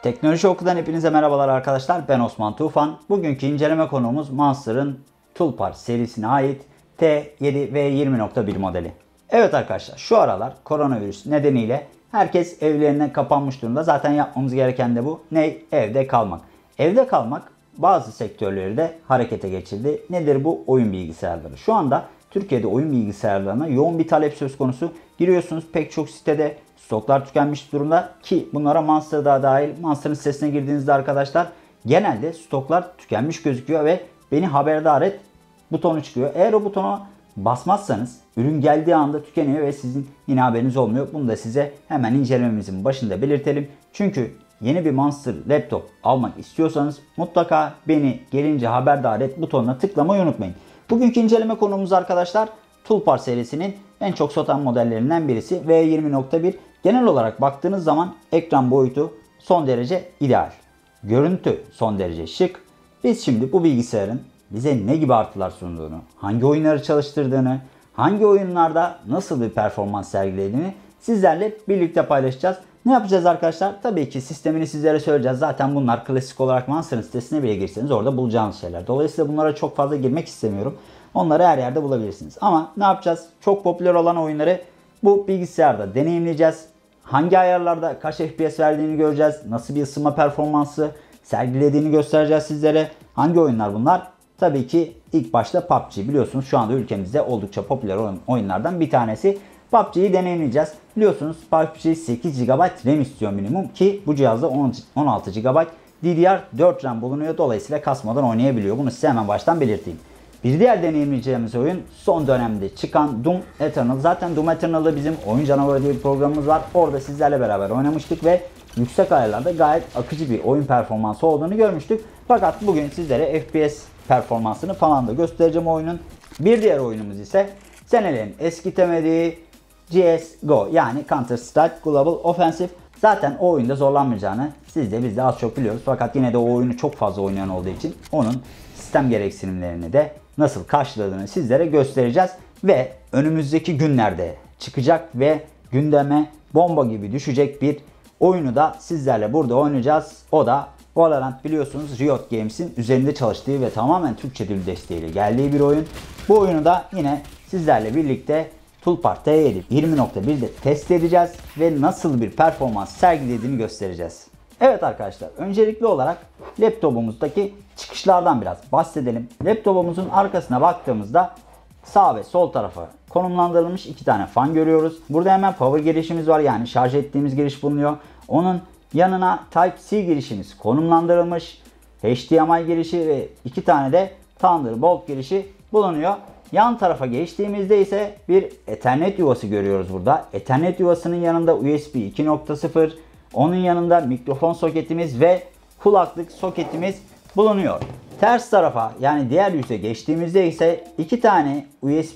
Teknoloji Oku'dan hepinize merhabalar arkadaşlar. Ben Osman Tufan. Bugünkü inceleme konuğumuz Monster'ın Tulpar serisine ait T7 ve 20.1 modeli. Evet arkadaşlar, şu aralar koronavirüs nedeniyle herkes evlerine kapanmış durumda. Zaten yapmamız gereken de bu. Ne? Evde kalmak. Evde kalmak bazı sektörleri de harekete geçirdi. Nedir bu? Oyun bilgisayarları. Şu anda Türkiye'de oyun bilgisayarlarına yoğun bir talep söz konusu. Giriyorsunuz, pek çok sitede stoklar tükenmiş durumda ki bunlara Monster da dahil. Monster'ın sitesine girdiğinizde arkadaşlar genelde stoklar tükenmiş gözüküyor ve beni haberdar et butonu çıkıyor. Eğer o butona basmazsanız ürün geldiği anda tükeniyor ve sizin yine haberiniz olmuyor. Bunu da size hemen incelememizin başında belirtelim. Çünkü yeni bir Monster laptop almak istiyorsanız mutlaka beni gelince haberdar et butonuna tıklamayı unutmayın. Bugünkü inceleme konumuz arkadaşlar Tulpar serisinin en çok satan modellerinden birisi V20.1. Genel olarak baktığınız zaman ekran boyutu son derece ideal. Görüntü son derece şık. Biz şimdi bu bilgisayarın bize ne gibi artılar sunduğunu, hangi oyunları çalıştırdığını, hangi oyunlarda nasıl bir performans sergilediğini sizlerle birlikte paylaşacağız. Ne yapacağız arkadaşlar? Tabii ki sistemini sizlere söyleyeceğiz. Zaten bunlar klasik olarak Monster'ın sitesine bile girseniz orada bulacağınız şeyler. Dolayısıyla bunlara çok fazla girmek istemiyorum. Onları her yerde bulabilirsiniz. Ama ne yapacağız? Çok popüler olan oyunları bu bilgisayarda deneyimleyeceğiz. Hangi ayarlarda kaç FPS verdiğini göreceğiz. Nasıl bir ısınma performansı sergilediğini göstereceğiz sizlere. Hangi oyunlar bunlar? Tabii ki ilk başta PUBG. Biliyorsunuz şu anda ülkemizde oldukça popüler oyunlardan bir tanesi. PUBG'yi deneyimleyeceğiz. Biliyorsunuz PUBG 8 GB RAM istiyor minimum ki bu cihazda 16 GB DDR4 RAM bulunuyor. Dolayısıyla kasmadan oynayabiliyor. Bunu size hemen baştan belirteyim. Bir diğer deneyimleyeceğimiz oyun son dönemde çıkan Doom Eternal. Zaten Doom Eternal'da bizim Oyun Canavarı diye bir programımız var. Orada sizlerle beraber oynamıştık ve yüksek ayarlarda gayet akıcı bir oyun performansı olduğunu görmüştük. Fakat bugün sizlere FPS performansını falan da göstereceğim oyunun. Bir diğer oyunumuz ise senelerin eskitemediği CSGO yani Counter Strike Global Offensive. Zaten o oyunda zorlanmayacağını siz de biz de az çok biliyoruz. Fakat yine de o oyunu çok fazla oynayan olduğu için onun sistem gereksinimlerini de nasıl karşıladığını sizlere göstereceğiz. Ve önümüzdeki günlerde çıkacak ve gündeme bomba gibi düşecek bir oyunu da sizlerle burada oynayacağız. O da Valorant. Biliyorsunuz Riot Games'in üzerinde çalıştığı ve tamamen Türkçe dil desteğiyle geldiği bir oyun. Bu oyunu da yine sizlerle birlikte Tulpar T7 20.1'de test edeceğiz ve nasıl bir performans sergilediğini göstereceğiz. Evet arkadaşlar, öncelikli olarak laptopumuzdaki çıkışlardan biraz bahsedelim. Laptopumuzun arkasına baktığımızda sağ ve sol tarafa konumlandırılmış iki tane fan görüyoruz. Burada hemen power girişimiz var, yani şarj ettiğimiz giriş bulunuyor. Onun yanına Type-C girişimiz konumlandırılmış. HDMI girişi ve iki tane de Thunderbolt girişi bulunuyor. Yan tarafa geçtiğimizde ise bir Ethernet yuvası görüyoruz burada. Ethernet yuvasının yanında USB 2.0, onun yanında mikrofon soketimiz ve kulaklık soketimiz bulunuyor. Ters tarafa yani diğer yüze geçtiğimizde ise iki tane USB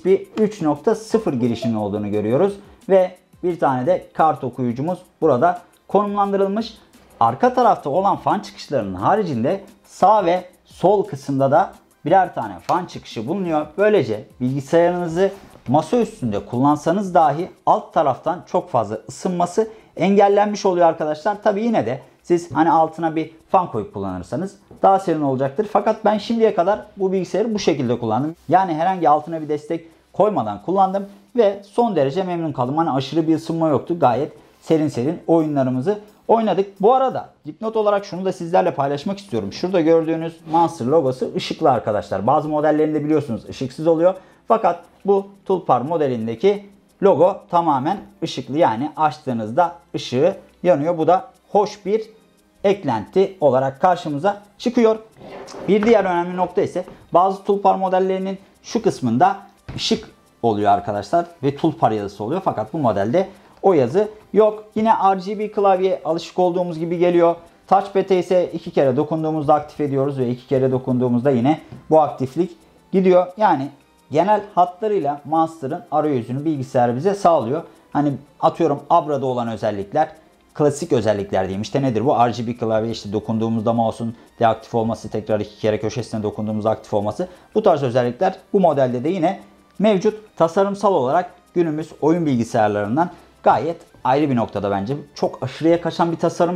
3.0 girişinin olduğunu görüyoruz. Ve bir tane de kart okuyucumuz burada konumlandırılmış. Arka tarafta olan fan çıkışlarının haricinde sağ ve sol kısımda da birer tane fan çıkışı bulunuyor. Böylece bilgisayarınızı masa üstünde kullansanız dahi alt taraftan çok fazla ısınması engellenmiş oluyor arkadaşlar. Tabi yine de siz hani altına bir fan koyup kullanırsanız daha serin olacaktır. Fakat ben şimdiye kadar bu bilgisayarı bu şekilde kullandım. Yani herhangi altına bir destek koymadan kullandım ve son derece memnun kaldım. Hani aşırı bir ısınma yoktu. Gayet serin serin oyunlarımızı oynadık. Bu arada dipnot olarak şunu da sizlerle paylaşmak istiyorum. Şurada gördüğünüz Monster logosu ışıklı arkadaşlar. Bazı modellerinde biliyorsunuz ışıksız oluyor. Fakat bu Tulpar modelindeki logo tamamen ışıklı. Yani açtığınızda ışığı yanıyor. Bu da hoş bir eklenti olarak karşımıza çıkıyor. Bir diğer önemli nokta ise bazı Tulpar modellerinin şu kısmında ışık oluyor arkadaşlar ve Tulpar yazısı oluyor. Fakat bu modelde o yazı yok. Yine RGB klavye alışık olduğumuz gibi geliyor. Touchpad'e ise iki kere dokunduğumuzda aktif ediyoruz ve iki kere dokunduğumuzda yine bu aktiflik gidiyor. Yani genel hatlarıyla Monster'ın arayüzünü bilgisayar bize sağlıyor. Hani atıyorum Abra'da olan özellikler, klasik özellikler diyeyim. İşte nedir bu? RGB klavye, işte dokunduğumuzda mouse'un deaktif olması, tekrar iki kere köşesine dokunduğumuzda aktif olması. Bu tarz özellikler bu modelde de yine mevcut. Tasarımsal olarak günümüz oyun bilgisayarlarından gayet ayrı bir noktada bence. Çok aşırıya kaçan bir tasarımı yok.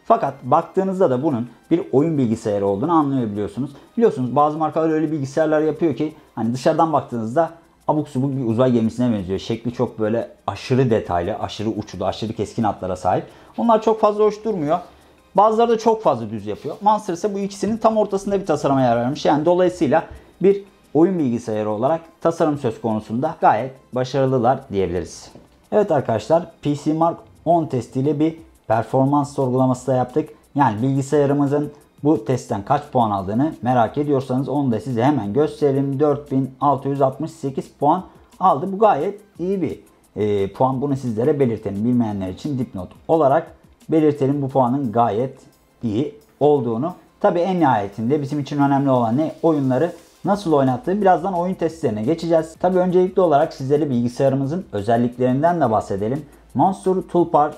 Fakat baktığınızda da bunun bir oyun bilgisayarı olduğunu anlayabiliyorsunuz. Biliyorsunuz bazı markalar öyle bilgisayarlar yapıyor ki hani dışarıdan baktığınızda abuk subuk bir uzay gemisine benziyor. Şekli çok böyle aşırı detaylı, aşırı uçlu, aşırı keskin hatlara sahip. Onlar çok fazla hoş durmuyor. Bazıları da çok fazla düz yapıyor. Monster ise bu ikisinin tam ortasında bir tasarıma yer vermiş. Yani dolayısıyla bir oyun bilgisayarı olarak tasarım söz konusunda gayet başarılılar diyebiliriz. Evet arkadaşlar, PC Mark 10 testiyle bir performans sorgulaması da yaptık. Yani bilgisayarımızın bu testten kaç puan aldığını merak ediyorsanız onu da size hemen gösterelim. 4668 puan aldı. Bu gayet iyi bir puan. Bunu sizlere belirtelim. Bilmeyenler için dipnot olarak belirtelim bu puanın gayet iyi olduğunu. Tabi en nihayetinde bizim için önemli olan ne? Oyunları nasıl oynattığı. Birazdan oyun testlerine geçeceğiz. Tabi öncelikli olarak sizlere bilgisayarımızın özelliklerinden de bahsedelim. Monster Toolbar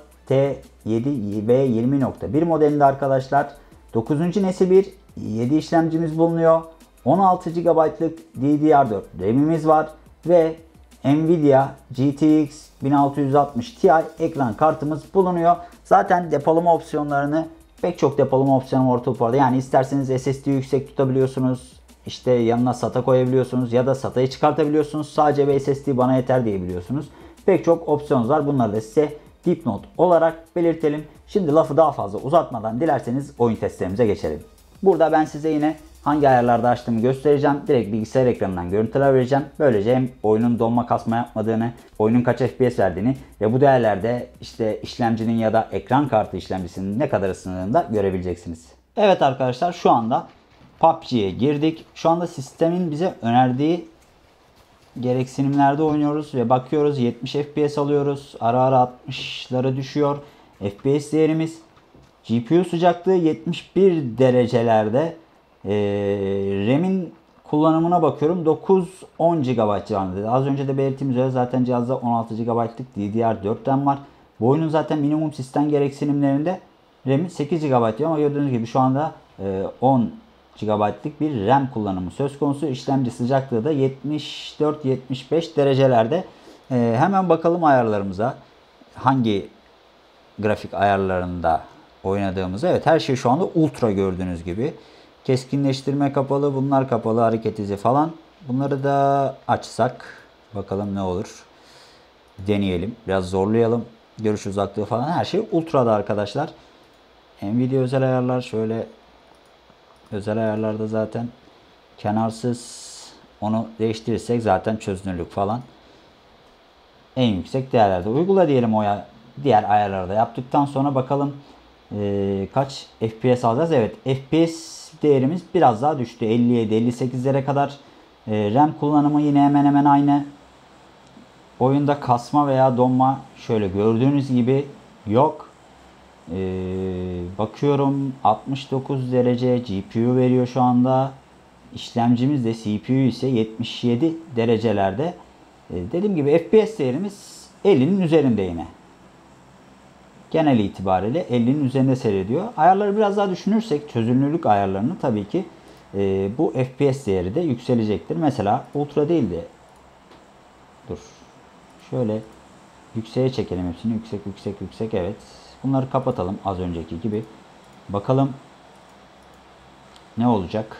T7 ve 20.1 modelinde arkadaşlar 9. nesil bir 7 işlemcimiz bulunuyor. 16 GB'lık DDR4 RAM'imiz var ve Nvidia GTX 1660 Ti ekran kartımız bulunuyor. Zaten depolama opsiyonlarını pek çok depolama opsiyonu var Toolbar'da. Yani isterseniz SSD yüksek tutabiliyorsunuz. İşte yanına SATA koyabiliyorsunuz ya da SATA'yı çıkartabiliyorsunuz. Sadece bir SSD bana yeter diyebiliyorsunuz. Pek çok opsiyon var. Bunları da size dipnot olarak belirtelim. Şimdi lafı daha fazla uzatmadan dilerseniz oyun testlerimize geçelim. Burada ben size yine hangi ayarlarda açtığımı göstereceğim. Direkt bilgisayar ekranından görüntüler vereceğim. Böylece hem oyunun donma kasma yapmadığını, oyunun kaç FPS verdiğini ve bu değerlerde işte işlemcinin ya da ekran kartı işlemcisinin ne kadar ısındığını da görebileceksiniz. Evet arkadaşlar, şu anda PUBG'ye girdik. Şu anda sistemin bize önerdiği gereksinimlerde oynuyoruz ve bakıyoruz 70 FPS alıyoruz. Ara ara 60'lara düşüyor. FPS değerimiz, GPU sıcaklığı 71 derecelerde. RAM'in kullanımına bakıyorum. 9-10 GB civarında. Az önce de belirttiğim üzere zaten cihazda 16 GB'lık DDR4 RAM var. Bu oyunun zaten minimum sistem gereksinimlerinde RAM'i 8 GB diyor ama gördüğünüz gibi şu anda 10 GB'lık bir RAM kullanımı söz konusu. İşlemci sıcaklığı da 74-75 derecelerde. Hemen bakalım ayarlarımıza. Hangi grafik ayarlarında oynadığımızda. Evet, her şey şu anda ultra gördüğünüz gibi. Keskinleştirme kapalı, bunlar kapalı, hareket izi falan. Bunları da açsak bakalım ne olur. Deneyelim. Biraz zorlayalım. Görüş uzaklığı falan her şey ultra'da arkadaşlar. Nvidia özel ayarlar şöyle. Özel ayarlarda zaten kenarsız, onu değiştirirsek zaten çözünürlük falan en yüksek değerlerde. Uygula diyelim diğer ayarlarda yaptıktan sonra bakalım kaç FPS alacağız. Evet, FPS değerimiz biraz daha düştü. 57-58'lere kadar. RAM kullanımı yine hemen hemen aynı. Oyunda kasma veya donma şöyle gördüğünüz gibi yok. Bakıyorum 69 derece GPU veriyor şu anda. İşlemcimiz de CPU ise 77 derecelerde. Dediğim gibi FPS değerimiz 50'nin üzerinde yine. Genel itibariyle 50'nin üzerinde seyrediyor. Ayarları biraz daha düşünürsek çözünürlük ayarlarını tabii ki bu FPS değeri de yükselecektir. Mesela ultra değil de dur. Şöyle yükseğe çekelim hepsini. Yüksek evet. Bunları kapatalım az önceki gibi. Bakalım ne olacak?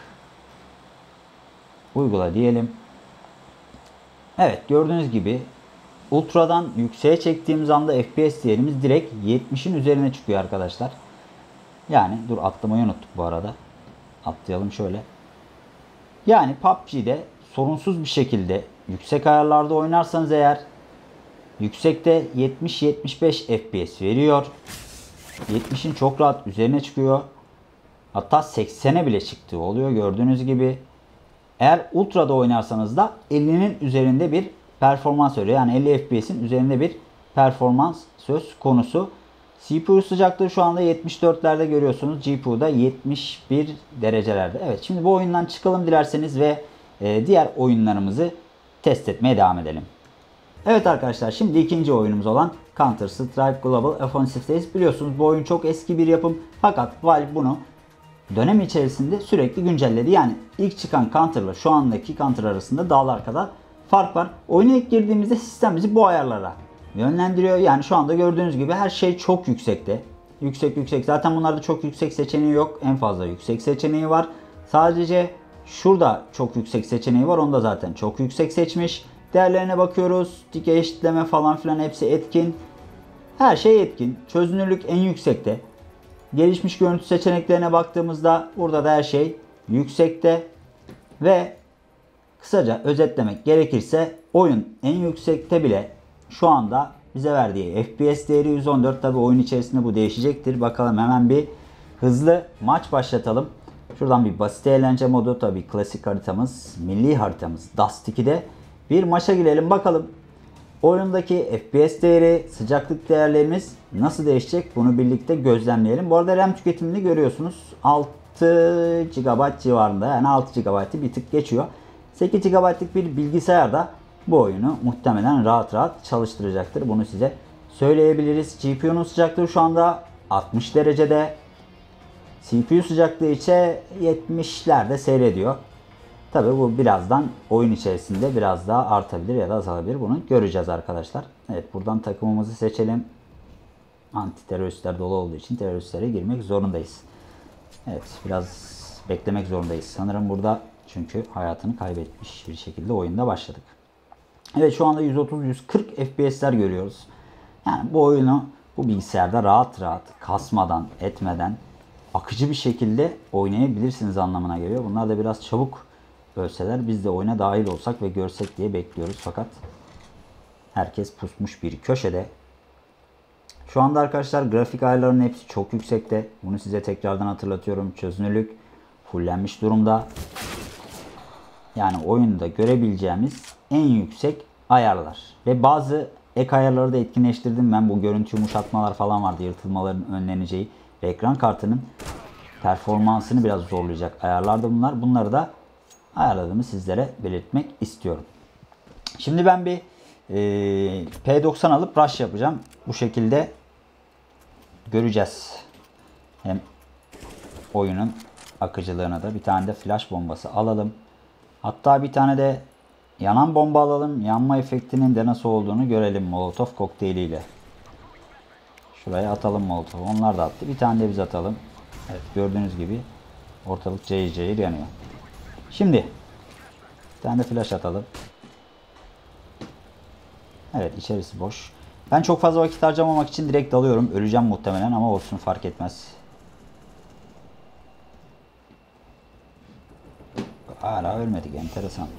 Uygula diyelim. Evet, gördüğünüz gibi ultradan yükseğe çektiğimiz anda FPS değerimiz direkt 70'in üzerine çıkıyor arkadaşlar. Yani dur, atlamayı unuttuk bu arada. Atlayalım şöyle. Yani PUBG'de sorunsuz bir şekilde yüksek ayarlarda oynarsanız eğer yüksekte 70-75 FPS veriyor. 70'in çok rahat üzerine çıkıyor. Hatta 80'e bile çıktığı oluyor gördüğünüz gibi. Eğer ultra'da oynarsanız da 50'nin üzerinde bir performans veriyor. Yani 50 FPS'in üzerinde bir performans söz konusu. CPU sıcaklığı şu anda 74'lerde görüyorsunuz. GPU'da 71 derecelerde. Evet, şimdi bu oyundan çıkalım dilerseniz ve diğer oyunlarımızı test etmeye devam edelim. Evet arkadaşlar, şimdi ikinci oyunumuz olan Counter Strike Global Offensive'deyiz. Biliyorsunuz bu oyun çok eski bir yapım. Fakat Valve bunu dönem içerisinde sürekli güncelledi. Yani ilk çıkan Counter'la şu andaki Counter arasında dağlar kadar fark var. Oyuna ilk girdiğimizde sistem bizi bu ayarlara yönlendiriyor. Yani şu anda gördüğünüz gibi her şey çok yüksekte. yüksek yüksek. Zaten bunlarda çok yüksek seçeneği yok. En fazla yüksek seçeneği var. Sadece şurada çok yüksek seçeneği var. Onda zaten çok yüksek seçmiş. Değerlerine bakıyoruz. Dikey eşitleme falan filan hepsi etkin. Her şey etkin. Çözünürlük en yüksekte. Gelişmiş görüntü seçeneklerine baktığımızda burada da her şey yüksekte. Ve kısaca özetlemek gerekirse oyun en yüksekte bile şu anda bize verdiği FPS değeri 114. Tabi oyun içerisinde bu değişecektir. Bakalım, hemen bir hızlı maç başlatalım. Şuradan bir basit eğlence modu, tabi klasik haritamız, milli haritamız Dust 2'de bir maça girelim bakalım. Oyundaki FPS değeri, sıcaklık değerlerimiz nasıl değişecek, bunu birlikte gözlemleyelim. Bu arada RAM tüketimini görüyorsunuz. 6 GB civarında, yani 6 GB'ı bir tık geçiyor. 8 GB'lık bir bilgisayarda bu oyunu muhtemelen rahat rahat çalıştıracaktır. Bunu size söyleyebiliriz. GPU'nun sıcaklığı şu anda 60 derecede. CPU sıcaklığı ise 70'lerde seyrediyor. Tabi bu birazdan oyun içerisinde biraz daha artabilir ya da azalabilir. Bunu göreceğiz arkadaşlar. Evet, buradan takımımızı seçelim. Anti teröristler dolu olduğu için teröristlere girmek zorundayız. Evet, biraz beklemek zorundayız. Sanırım burada, çünkü hayatını kaybetmiş bir şekilde oyunda başladık. Evet, şu anda 130-140 FPS'ler görüyoruz. Yani bu oyunu bu bilgisayarda rahat rahat kasmadan etmeden akıcı bir şekilde oynayabilirsiniz anlamına geliyor. Bunlar da biraz çabuk ölseler biz de oyuna dahil olsak ve görsek diye bekliyoruz. Fakat herkes pusmuş bir köşede. Şu anda arkadaşlar grafik ayarlarının hepsi çok yüksekte. Bunu size tekrardan hatırlatıyorum. Çözünürlük fullenmiş durumda. Yani oyunda görebileceğimiz en yüksek ayarlar. Ve bazı ek ayarları da etkinleştirdim ben. Bu görüntü yumuşatmalar falan vardı. Yırtılmaların önleneceği. Ve ekran kartının performansını biraz zorlayacak ayarlarda bunlar. Bunları da ayarladığımı sizlere belirtmek istiyorum. Şimdi ben bir P90 alıp rush yapacağım. Bu şekilde göreceğiz. Hem oyunun akıcılığına da bir tane de flash bombası alalım. Hatta bir tane de yanan bomba alalım. Yanma efektinin de nasıl olduğunu görelim Molotov kokteyliyle. Şuraya atalım Molotov. Onlar da attı. Bir tane de biz atalım. Evet, gördüğünüz gibi ortalık cayır cayır yanıyor. Şimdi bir tane de flash atalım. Evet, içerisi boş. Ben çok fazla vakit harcamamak için direkt dalıyorum. Öleceğim muhtemelen ama olsun, fark etmez. Hala ölmedik, enteresan.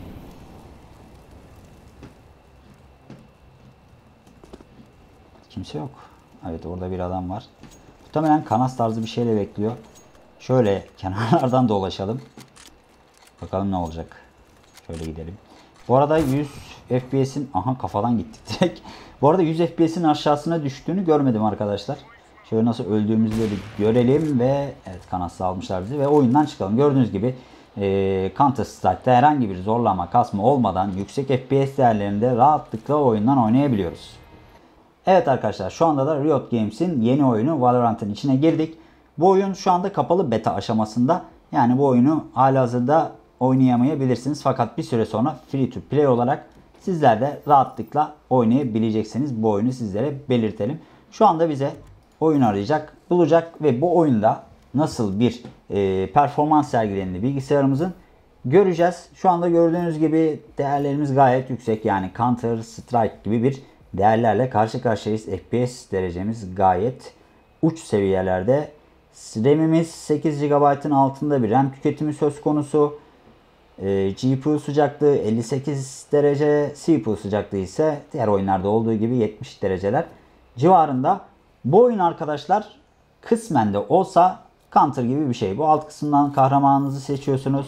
Kimse yok. Evet, orada bir adam var. Muhtemelen kanas tarzı bir şeyle bekliyor. Şöyle kenarlardan dolaşalım. Bakalım ne olacak. Şöyle gidelim. Bu arada 100 FPS'in... Aha, kafadan gittik direkt. Bu arada 100 FPS'in aşağısına düştüğünü görmedim arkadaşlar. Şöyle nasıl öldüğümüzü bir görelim ve evet, kanasla almışlar bizi ve oyundan çıkalım. Gördüğünüz gibi Counter Strike'da herhangi bir zorlama, kasma olmadan yüksek FPS değerlerinde rahatlıkla oyundan oynayabiliyoruz. Evet arkadaşlar, şu anda da Riot Games'in yeni oyunu Valorant'ın içine girdik. Bu oyun şu anda kapalı beta aşamasında. Yani bu oyunu halihazırda oynayamayabilirsiniz. Fakat bir süre sonra free to play olarak sizler de rahatlıkla oynayabileceksiniz. Bu oyunu sizlere belirtelim. Şu anda bize oyun arayacak, bulacak ve bu oyunda nasıl bir performans sergilendiğini bilgisayarımızın göreceğiz. Şu anda gördüğünüz gibi değerlerimiz gayet yüksek. Yani Counter Strike gibi bir değerlerle karşı karşıyayız. FPS derecemiz gayet uç seviyelerde. RAM'imiz 8 GB'ın altında bir RAM tüketimi söz konusu. GPU sıcaklığı 58 derece, CPU sıcaklığı ise diğer oyunlarda olduğu gibi 70 dereceler civarında. Bu oyun arkadaşlar kısmen de olsa Counter gibi bir şey. Bu alt kısımdan kahramanınızı seçiyorsunuz.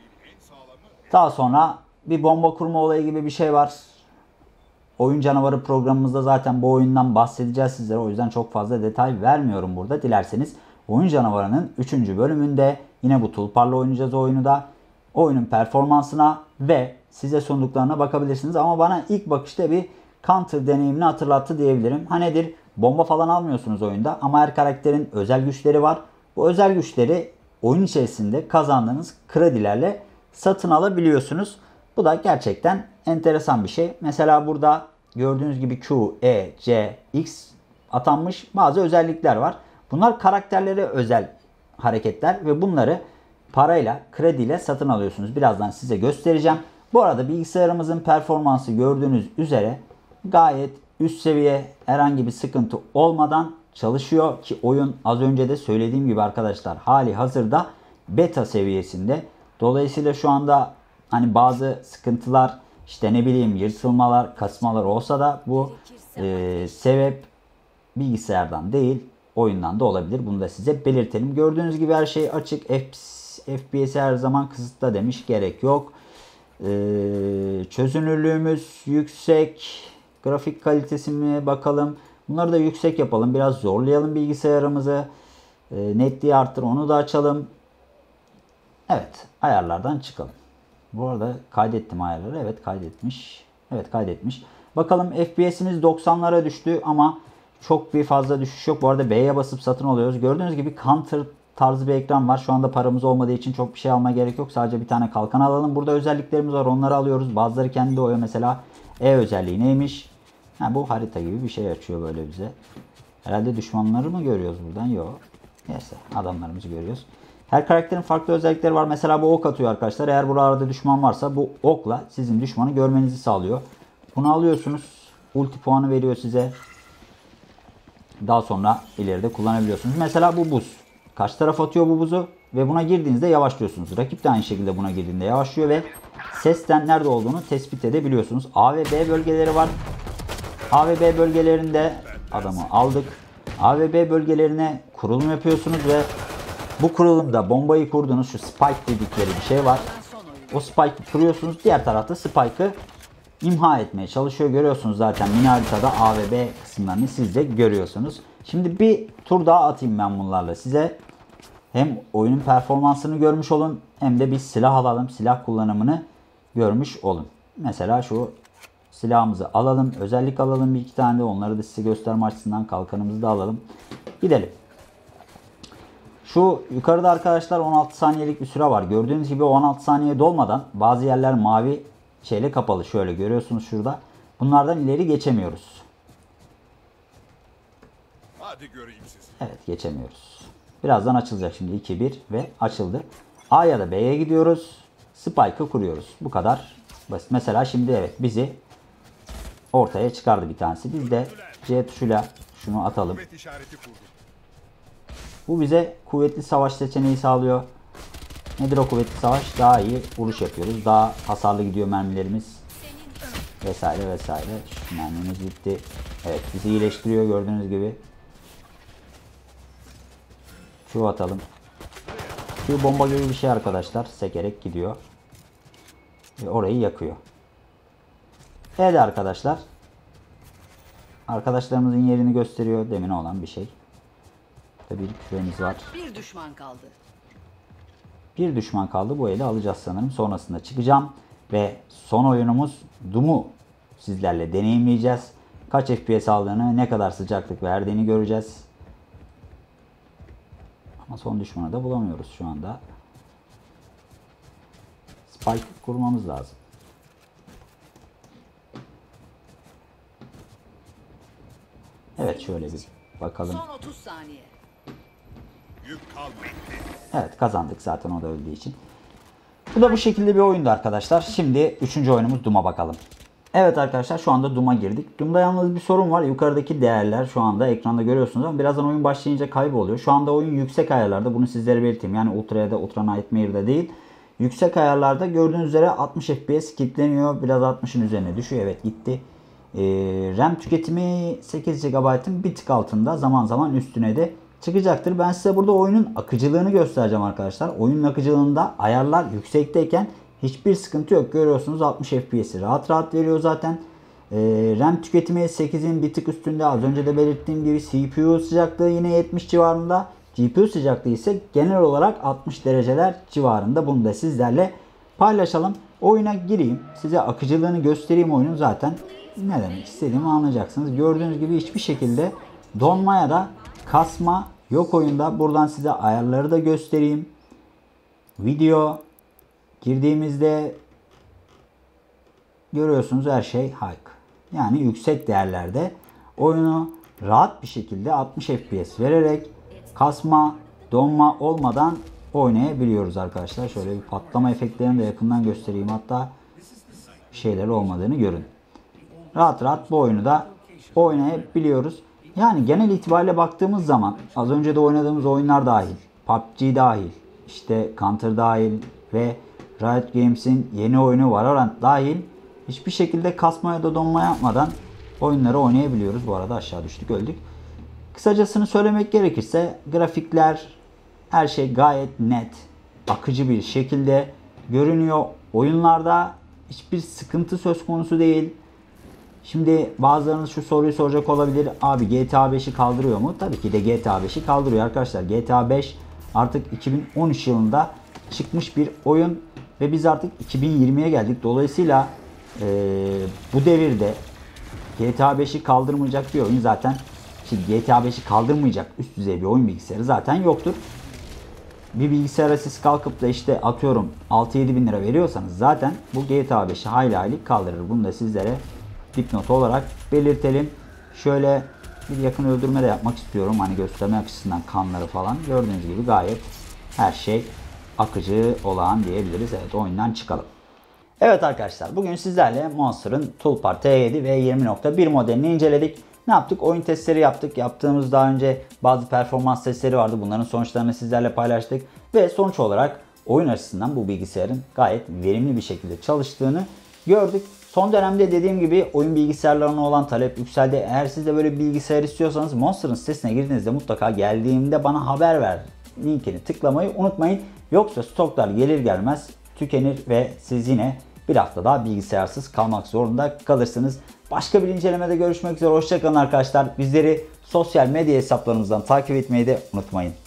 Daha sonra bir bomba kurma olayı gibi bir şey var. Oyun canavarı programımızda zaten bu oyundan bahsedeceğiz sizlere. O yüzden çok fazla detay vermiyorum burada. Dilerseniz oyun canavarının 3. bölümünde yine bu tulparla oynayacağız oyunu da. Oyunun performansına ve size sunduklarına bakabilirsiniz. Ama bana ilk bakışta bir Counter deneyimini hatırlattı diyebilirim. Ha nedir? Bomba falan almıyorsunuz oyunda ama her karakterin özel güçleri var. Bu özel güçleri oyun içerisinde kazandığınız kredilerle satın alabiliyorsunuz. Bu da gerçekten enteresan bir şey. Mesela burada gördüğünüz gibi Q, E, C, X atanmış bazı özellikler var. Bunlar karakterlere özel hareketler ve bunları parayla, krediyle satın alıyorsunuz. Birazdan size göstereceğim. Bu arada bilgisayarımızın performansı gördüğünüz üzere gayet üst seviye, herhangi bir sıkıntı olmadan çalışıyor ki oyun az önce de söylediğim gibi arkadaşlar hali hazırda beta seviyesinde. Dolayısıyla şu anda hani bazı sıkıntılar, işte ne bileyim yırtılmalar, kasmalar olsa da bu sebep bilgisayardan değil, oyundan da olabilir. Bunu da size belirtelim. Gördüğünüz gibi her şey açık. FPS her zaman kısıtla demiş. Gerek yok. Çözünürlüğümüz yüksek. Grafik kalitesine bakalım. Bunları da yüksek yapalım. Biraz zorlayalım bilgisayarımızı. Netliği arttır. Onu da açalım. Evet. Ayarlardan çıkalım. Bu arada kaydettim ayarları. Evet kaydetmiş. Evet kaydetmiş. Bakalım FPS'imiz 90'lara düştü ama çok bir fazla düşüş yok. Bu arada B'ye basıp satın alıyoruz. Gördüğünüz gibi counter tarzı bir ekran var. Şu anda paramız olmadığı için çok bir şey almaya gerek yok. Sadece bir tane kalkan alalım. Burada özelliklerimiz var. Onları alıyoruz. Bazıları kendi doğuyor. Mesela E özelliği neymiş? Bu harita gibi bir şey açıyor böyle bize. Herhalde düşmanları mı görüyoruz buradan? Yok. Neyse adamlarımızı görüyoruz. Her karakterin farklı özellikleri var. Mesela bu ok atıyor arkadaşlar. Eğer burada düşman varsa bu okla sizin düşmanı görmenizi sağlıyor. Bunu alıyorsunuz. Ulti puanı veriyor size. Daha sonra ileride kullanabiliyorsunuz. Mesela bu buz. Karşı taraf atıyor bu buzu ve buna girdiğinizde yavaşlıyorsunuz. Rakip de aynı şekilde buna girdiğinde yavaşlıyor ve sesten nerede olduğunu tespit edebiliyorsunuz. A ve B bölgeleri var. A ve B bölgelerinde adamı aldık. A ve B bölgelerine kurulum yapıyorsunuz ve bu kurulumda bombayı kurduğunuz şu spike dedikleri bir şey var. O spike'ı kuruyorsunuz. Diğer tarafta spike'ı imha etmeye çalışıyor. Görüyorsunuz zaten mini haritada A ve B kısımlarını siz de görüyorsunuz. Şimdi bir tur daha atayım ben bunlarla size. Hem oyunun performansını görmüş olun hem de bir silah alalım. Silah kullanımını görmüş olun. Mesela şu silahımızı alalım. Özellik alalım bir iki tane de. Onları da size gösterme açısından kalkanımızı da alalım. Gidelim. Şu yukarıda arkadaşlar 16 saniyelik bir süre var. Gördüğünüz gibi 16 saniye dolmadan bazı yerler mavi şeyle kapalı. Şöyle görüyorsunuz şurada. Bunlardan ileri geçemiyoruz. Hadi göreyim sizi. Evet geçemiyoruz. Birazdan açılacak şimdi 2-1 ve açıldı. A ya da B'ye gidiyoruz. Spike'ı kuruyoruz. Bu kadar basit. Mesela şimdi evet bizi ortaya çıkardı bir tanesi. Biz de C tuşuyla şunu atalım. Kuvvet işareti kurdum. Bu bize kuvvetli savaş seçeneği sağlıyor. Nedir o kuvvetli savaş? Daha iyi vuruş yapıyoruz. Daha hasarlı gidiyor mermilerimiz. Vesaire vesaire. Şu mermimiz gitti. Evet bizi iyileştiriyor gördüğünüz gibi. Şu atalım. Şu bomba gibi bir şey arkadaşlar. Sekerek gidiyor. Ve orayı yakıyor. Evet arkadaşlar. Arkadaşlarımızın yerini gösteriyor. Demin olan bir şey. Burada bir küremiz var. Bir düşman kaldı. Bir düşman kaldı. Bu eli alacağız sanırım. Sonrasında çıkacağım. Ve son oyunumuz Doom'u sizlerle deneyimleyeceğiz. Kaç FPS aldığını, ne kadar sıcaklık verdiğini göreceğiz. Ama son düşmanı da bulamıyoruz şu anda. Spike kurmamız lazım. Evet şöyle bir bakalım. Son 30 saniye. Yük kalmadı. Evet kazandık zaten o da öldüğü için. Bu da bu şekilde bir oyundu arkadaşlar. Şimdi 3. oyunumuz Doom'a bakalım. Evet arkadaşlar şu anda Doom'a girdik. Doom'da yalnız bir sorun var. Yukarıdaki değerler şu anda ekranda görüyorsunuz ama birazdan oyun başlayınca kayboluyor. Şu anda oyun yüksek ayarlarda. Bunu sizlere belirteyim. Yani Ultra ya da Ultra Nightmare'da değil. Yüksek ayarlarda gördüğünüz üzere 60 FPS kilitleniyor. Biraz 60'ın üzerine düşüyor. Evet gitti. RAM tüketimi 8 GB'ın bir tık altında. Zaman zaman üstüne de çıkacaktır. Ben size burada oyunun akıcılığını göstereceğim arkadaşlar. Oyunun akıcılığında ayarlar yüksekteyken hiçbir sıkıntı yok. Görüyorsunuz 60 FPS'i rahat rahat veriyor zaten. RAM tüketimi 8'in bir tık üstünde. Az önce de belirttiğim gibi CPU sıcaklığı yine 70 civarında. GPU sıcaklığı ise genel olarak 60 dereceler civarında. Bunu da sizlerle paylaşalım. Oyuna gireyim. Size akıcılığını göstereyim oyunun zaten. Ne demek istediğimi anlayacaksınız. Gördüğünüz gibi hiçbir şekilde donma ya da kasma yok oyunda. Buradan size ayarları da göstereyim. Video girdiğimizde görüyorsunuz her şey high. Yani yüksek değerlerde oyunu rahat bir şekilde 60 FPS vererek kasma, donma olmadan oynayabiliyoruz arkadaşlar. Şöyle bir patlama efektlerini de yakından göstereyim. Hatta şeyler olmadığını görün. Rahat rahat bu oyunu da oynayabiliyoruz. Yani genel itibariyle baktığımız zaman az önce de oynadığımız oyunlar dahil, PUBG dahil, işte Counter dahil ve Riot Games'in yeni oyunu Valorant dahil hiçbir şekilde kasma ya da donma yapmadan oyunları oynayabiliyoruz. Bu arada aşağı düştük, öldük. Kısacasını söylemek gerekirse grafikler, her şey gayet net, akıcı bir şekilde görünüyor. Oyunlarda hiçbir sıkıntı söz konusu değil. Şimdi bazılarınız şu soruyu soracak olabilir. Abi GTA 5'i kaldırıyor mu? Tabii ki de GTA 5'i kaldırıyor arkadaşlar. GTA 5 artık 2013 yılında çıkmış bir oyun ve biz artık 2020'ye geldik. Dolayısıyla bu devirde GTA 5'i kaldırmayacak bir oyun zaten. Şimdi GTA 5'i kaldırmayacak üst düzey bir oyun bilgisayarı zaten yoktur. Bir bilgisayara siz kalkıp da işte atıyorum 6-7 bin lira veriyorsanız zaten bu GTA 5'i hayli hayli kaldırır. Bunu da sizlere dipnot olarak belirtelim. Şöyle bir yakın öldürme de yapmak istiyorum. Hani gösterme açısından kanları falan. Gördüğünüz gibi gayet her şey akıcı olan diyebiliriz. Evet, oyundan çıkalım. Evet arkadaşlar, bugün sizlerle Monster'ın Tulpar T7 ve 20.1 modelini inceledik. Ne yaptık? Oyun testleri yaptık. Yaptığımız daha önce bazı performans testleri vardı. Bunların sonuçlarını sizlerle paylaştık. Ve sonuç olarak oyun açısından bu bilgisayarın gayet verimli bir şekilde çalıştığını gördük. Son dönemde dediğim gibi oyun bilgisayarlarına olan talep yükseldi. Eğer siz de böyle bir bilgisayar istiyorsanız Monster'ın sitesine girdiğinizde mutlaka geldiğimde bana haber ver linkini tıklamayı unutmayın. Yoksa stoklar gelir gelmez tükenir ve siz yine bir hafta daha bilgisayarsız kalmak zorunda kalırsınız. Başka bir incelemede görüşmek üzere. Hoşçakalın arkadaşlar. Bizleri sosyal medya hesaplarımızdan takip etmeyi de unutmayın.